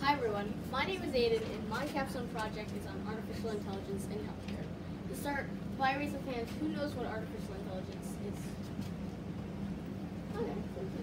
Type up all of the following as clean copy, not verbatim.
Hi everyone, my name is Aiden and my capstone project is on artificial intelligence in healthcare. To start, by raise of hands, who knows what artificial intelligence is? Okay,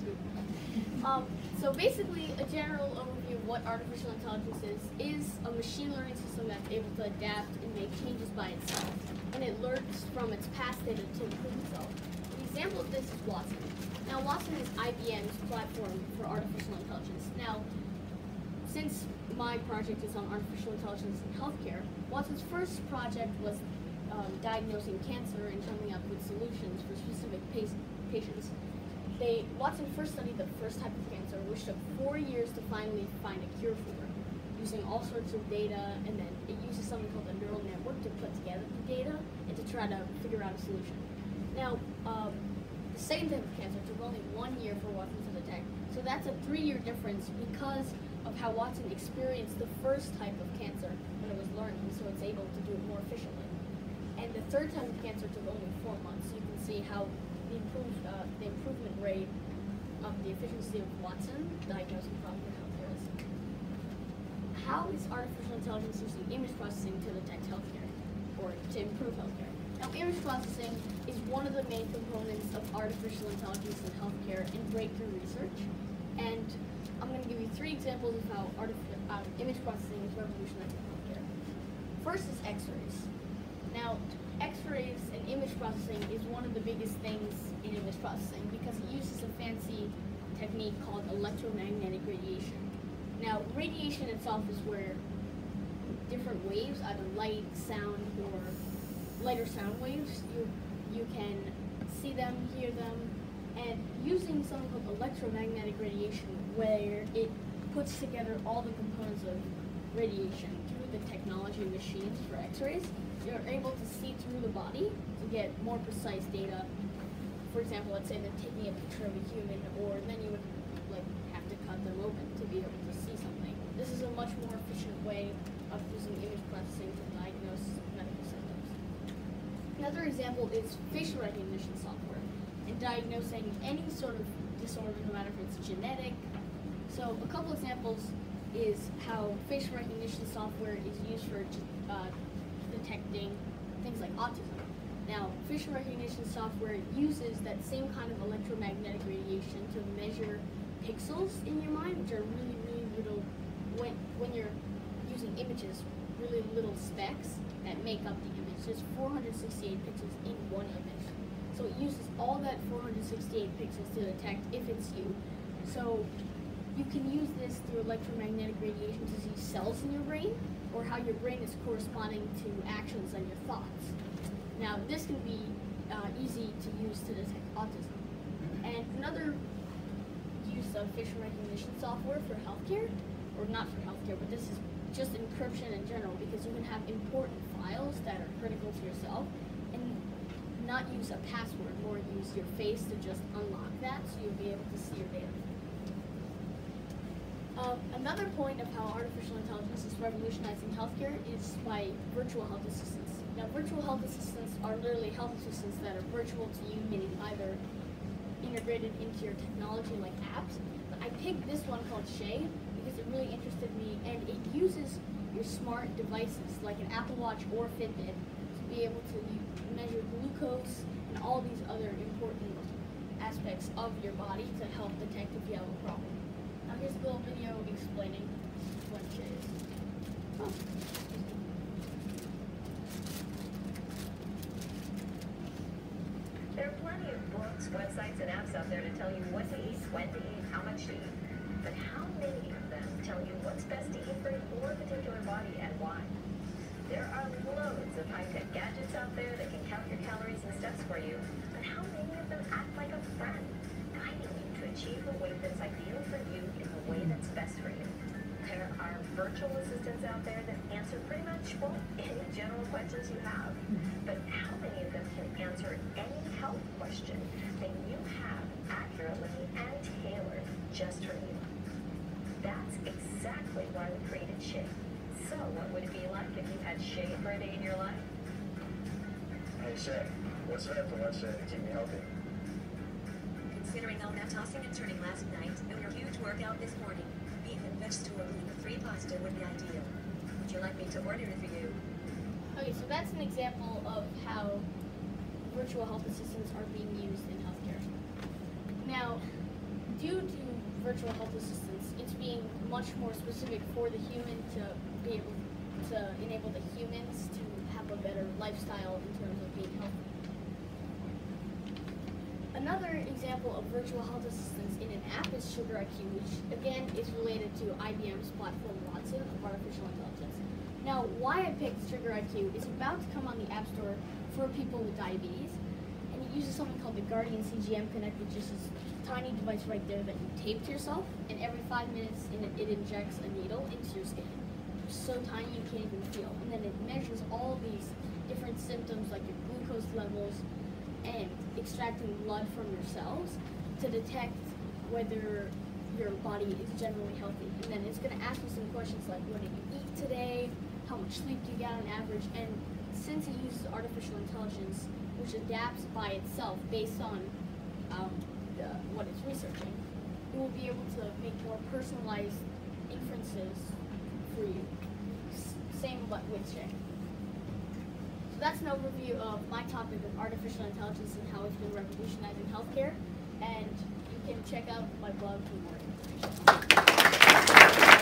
so basically a general overview of what artificial intelligence is a machine learning system that's able to adapt and make changes by itself, and it learns from its past data to improve itself. An example of this is Watson. Now Watson is IBM's platform for artificial intelligence. Now, since my project is on artificial intelligence in healthcare, Watson's first project was diagnosing cancer and coming up with solutions for specific patients. Watson first studied the first type of cancer, which took 4 years to finally find a cure for, using all sorts of data, and then it uses something called a neural network to put together the data and to try to figure out a solution. Now, the second type of cancer took only 1 year for Watson to detect, so that's a 3-year difference because of how Watson experienced the first type of cancer when it was learning, so it's able to do it more efficiently. And the third type of cancer took only 4 months, so you can see how the improvement rate of the efficiency of Watson diagnosing problems in healthcare is. How is artificial intelligence using image processing to detect healthcare, or to improve healthcare? Now, image processing is one of the main components of artificial intelligence in healthcare and breakthrough research, and I'm going to give you 3 examples of how image processing is revolutionizing healthcare. First is X-rays. Now, X-rays and image processing is one of the biggest things in image processing because it uses a fancy technique called electromagnetic radiation. Now, radiation itself is where different waves, either light, sound, or light or sound waves, you can see them, hear them, and using something called electromagnetic radiation, where it puts together all the components of radiation through the technology of machines for X-rays, you're able to see through the body to get more precise data. For example, let's say they're taking a picture of a human, or then you would have to cut them open to be able to see something. This is a much more efficient way of using image processing to diagnose medical symptoms. Another example is facial recognition software and diagnosing any sort of disorder, no matter if it's genetic. So a couple examples is how facial recognition software is used for detecting things like autism. Now, facial recognition software uses that same kind of electromagnetic radiation to measure pixels in your mind, which are really, really little, when you're using images, really little specks that make up the image. There's 468 pixels in one image. So it uses all that 468 pixels to detect if it's you. So you can use this through electromagnetic radiation to see cells in your brain, or how your brain is corresponding to actions and your thoughts. Now, this can be easy to use to detect autism. And another use of facial recognition software for healthcare, or not for healthcare, but this is just encryption in general, because you can have important files that are critical to yourself and not use a password, or use your face to just unlock that so you'll be able to see your data. Another point of how artificial intelligence is revolutionizing healthcare is by virtual health assistants. Now, virtual health assistants are literally health assistants that are virtual to you, meaning either integrated into your technology like apps. But I picked this one called Shay because it really interested me, and it uses your smart devices like an Apple Watch or Fitbit to be able to measure glucose and all these other important aspects of your body to help detect if you have a problem. Now here's a little video explaining what Shay is. Oh. There are plenty of books, websites, and apps out there to tell you what to eat, when to eat, how much to eat. But how many of them tell you what's best to eat for your particular body and why? There are loads of high-tech gadgets out there that can count your calories and steps for you, but how many of them act like a friend, guiding you to achieve a weight that's ideal for you in the way that's best for you? There are virtual assistants out there that answer pretty much, well, any general questions you have. But how many of them can answer any health question that you have accurately and tailored just for you? That's exactly why we created Shay. So what would it be like if you had Shay for a day in your life? Hey Shay, what's left for lunch to keep me healthy? Considering all that tossing and turning last night and your huge workout this morning, beef and next to a gluten-free pasta would be ideal. Would you like me to order it for you? Okay, so that's an example of how virtual health assistants are being used in healthcare. Now, due to virtual health assistants, it's being much more specific for the human to be able to enable the humans to have a better lifestyle in terms of being healthy. Another example of virtual health assistants in an app is Sugar IQ, which again is related to IBM's platform Watson of artificial intelligence. Now, why I picked Sugar IQ is about to come on the App Store for people with diabetes, and it uses something called the Guardian CGM Connect, which is this tiny device right there that you tape to yourself, and every 5 minutes it injects a needle into your skin. It's so tiny you can't even feel, and then it measures all these different symptoms like your glucose levels and extracting blood from your cells to detect whether your body is generally healthy. And then it's going to ask you some questions like, what did you eat today? How much sleep do you get on average? And since it uses artificial intelligence, which adapts by itself based on what it's researching, it will be able to make more personalized inferences for you. Same but with Shay. So that's an overview of my topic of artificial intelligence and how it's been revolutionizing healthcare. And you can check out my blog for more information.